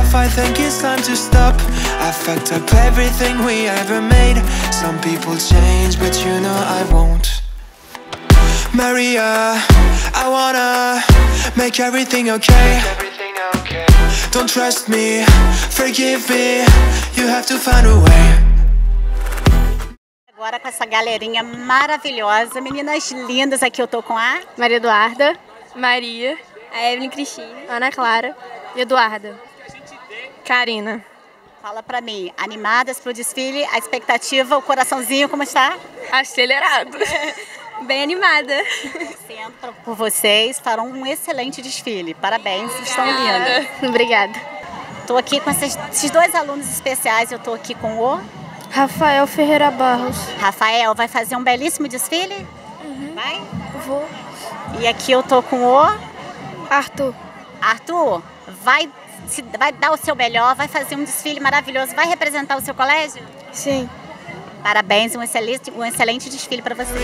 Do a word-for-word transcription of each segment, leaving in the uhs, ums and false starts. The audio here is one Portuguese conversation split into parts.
off, I think it's time to stop. I fucked up everything we ever made. Some people change, but you know I won't. Maria, I wanna make everything okay. Don't trust me, forgive me, you have to find a way. Agora com essa galerinha maravilhosa, meninas lindas, aqui eu tô com a Maria Eduarda, Maria, a Evelyn Cristina, Ana Clara e Eduarda. Karina. Fala pra mim, animadas pro desfile, a expectativa, o coraçãozinho como está? Acelerado. Bem animada. Sendo por vocês, farão um excelente desfile. Parabéns, estão lindas. Obrigada. Tô aqui com esses, esses dois alunos especiais, eu tô aqui com o... Rafael Ferreira Barros. Rafael, vai fazer um belíssimo desfile? Uhum. Vai? Vou. E aqui eu tô com o... Arthur. Arthur, vai, se, vai dar o seu melhor, vai fazer um desfile maravilhoso, vai representar o seu colégio? Sim. Parabéns, um excelente, um excelente desfile para você.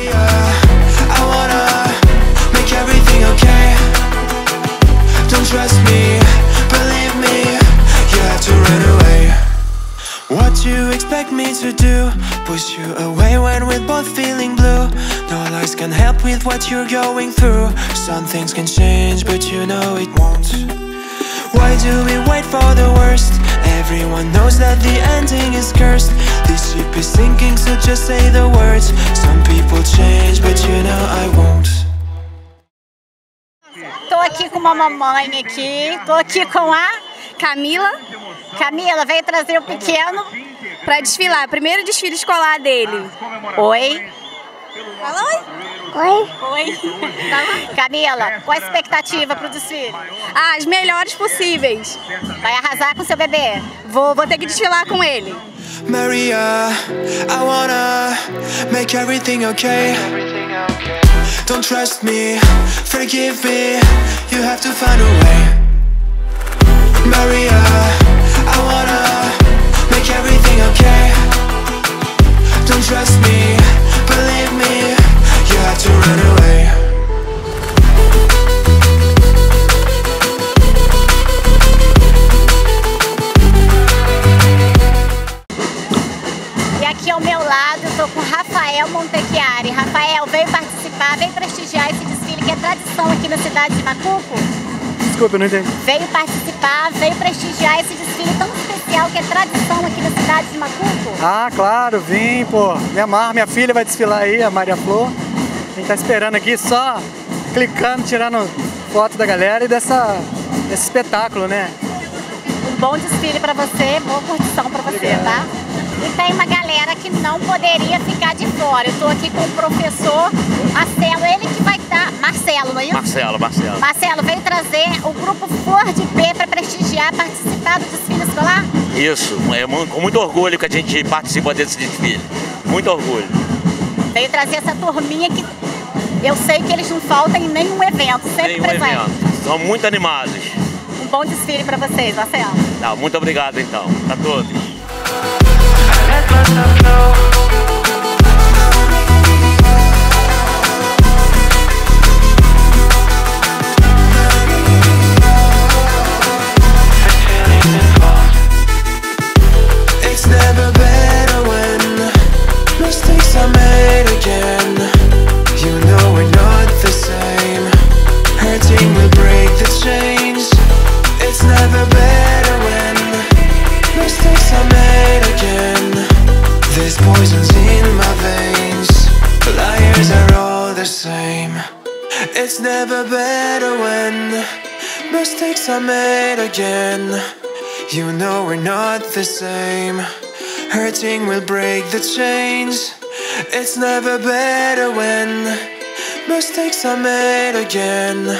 What you expect me to do? Push you away when we're both feeling blue. No lies can help with what you're going through. Some things can change, but you know it won't. Why do we wait for the worst? Everyone knows that the ending is cursed. This ship is sinking, so just say the words. Some people change, but you know I won't. Tô aqui com uma mamãe aqui, tô aqui com a Camila. Camila, veio trazer o pequeno para desfilar, primeiro desfile escolar dele. Oi. Fala oi. Oi. Oi. Camila, qual a expectativa pro desfile? Ah, as melhores possíveis. Vai arrasar com seu bebê? Vou, vou ter que desfilar com ele. Maria, I wanna make everything okay. Don't trust me, forgive me, you have to find a way. Maria, I wanna make everything okay. Don't trust me, believe me, you have to run away. E aqui ao meu lado eu tô com Rafael Montecchiari. Rafael, veio participar, veio prestigiar esse desfile que é tradição aqui na cidade de Macuco? Desculpa, eu não entendi. Veio participar, veio prestigiar esse desfile tão especial que é tradição aqui na cidade de Macuco? Ah, claro, vim, pô. Me amarro, minha filha vai desfilar aí, a Maria Flor. A gente tá esperando aqui, só clicando, tirando foto da galera e dessa, desse espetáculo, né? Um bom desfile pra você, boa curtição pra você, Obrigado. Tá? E tem uma galera que não poderia ficar de fora. Eu tô aqui com o professor Marcelo, ele que vai estar... Marcelo, não é isso? Marcelo, Marcelo. Marcelo, veio trazer o grupo Flor de P para prestigiar, participar do desfile escolar? Isso, é com muito orgulho que a gente participa desse desfile. Muito orgulho. Veio trazer essa turminha que eu sei que eles não faltam em nenhum evento, sempre nenhum presentes. Evento. São muito animados. Um bom desfile para vocês, Marcelo. Tá, muito obrigado então, a todos. It's never better when mistakes are made again. You know we're not the same. Hurting will break the chains. It's never better when mistakes are made again. There's poisons in my veins. Liars are all the same. It's never better when mistakes are made again. You know we're not the same. Hurting will break the chains. It's never better when mistakes are made again.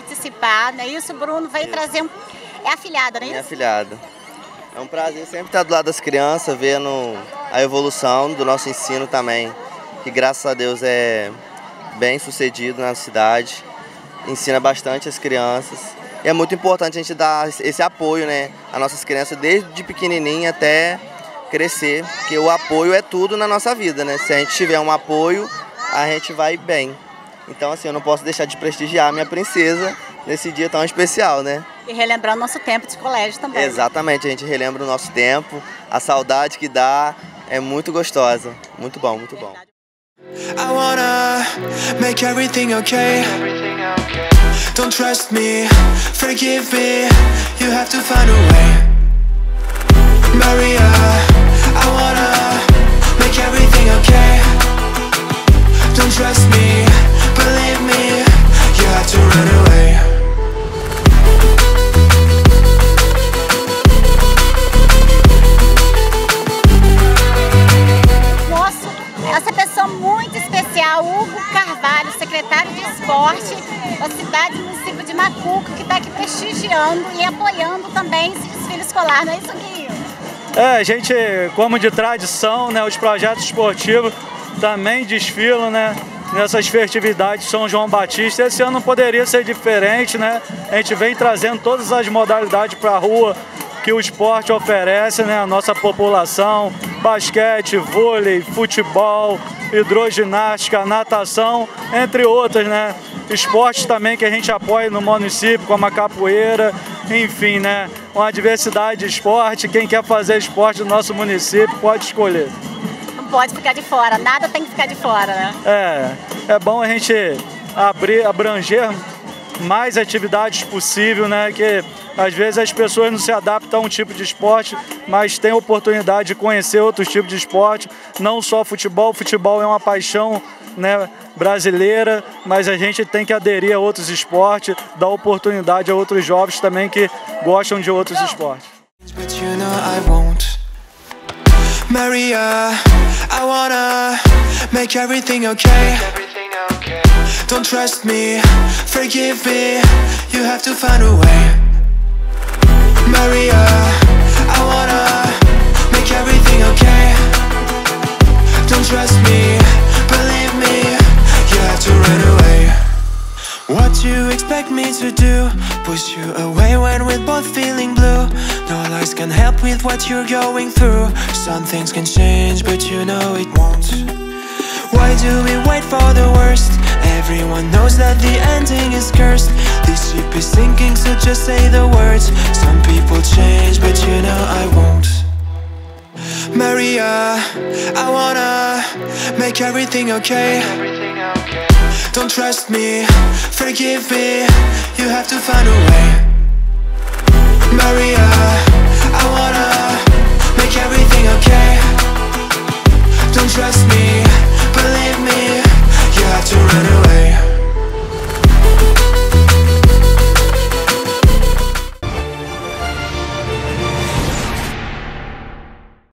participar, não é isso? O Bruno veio isso. trazer um... É afilhada, não é isso? É afilhada. É um prazer sempre estar do lado das crianças, vendo a evolução do nosso ensino também, que graças a Deus é bem sucedido na cidade, ensina bastante as crianças. E é muito importante a gente dar esse apoio, né, às nossas crianças desde pequenininha até crescer, porque o apoio é tudo na nossa vida, né? Se a gente tiver um apoio, a gente vai bem. Então, assim, eu não posso deixar de prestigiar a minha princesa nesse dia tão especial, né? E relembrando nosso tempo de colégio também. Exatamente, a gente relembra o nosso tempo, a saudade que dá é muito gostosa. Muito bom, muito bom. I wanna make everything okay. Don't trust me, forgive me. You have to find a way. Maria, I wanna make everything okay. Don't trust me, believe me. You have to run away. Essa pessoa muito especial, Hugo Carvalho, secretário de Esporte da cidade e município de Macuco, que está aqui prestigiando e apoiando também esse desfile escolar, não é isso, Guinho? É, a gente, como de tradição, né, os projetos esportivos também desfilam, né, nessas festividades de São João Batista. Esse ano não poderia ser diferente, né? A gente vem trazendo todas as modalidades para a rua que o esporte oferece, né, a nossa população, basquete, vôlei, futebol, hidroginástica, natação, entre outras, né, esportes também que a gente apoia no município, como a capoeira, enfim, né, uma diversidade de esporte. Quem quer fazer esporte no nosso município pode escolher. Não pode ficar de fora, nada tem que ficar de fora, né? É, é bom a gente abrir, abranger mais atividades possível, né, que às vezes as pessoas não se adaptam a um tipo de esporte, mas têm a oportunidade de conhecer outros tipos de esporte, não só futebol. Futebol é uma paixão, né, brasileira, mas a gente tem que aderir a outros esportes, dar oportunidade a outros jovens também que gostam de outros esportes. But you know I won't. Maria, I wanna make everything okay. Don't trust me, forgive me. You have to find a way. Maria, I wanna make everything okay. Don't trust me, believe me. You have to run away. What you expect me to do? Push you away when we're both feeling blue. No lies can help with what you're going through. Some things can change, but you know it won't. Why do we wait for the worst? Everyone knows that the ending is cursed. This ship is sinking, so just say the words. Some people change, but you know I won't. Maria, I wanna make everything okay. Don't trust me, forgive me. You have to find a way. Maria, I wanna make everything okay. Don't trust me,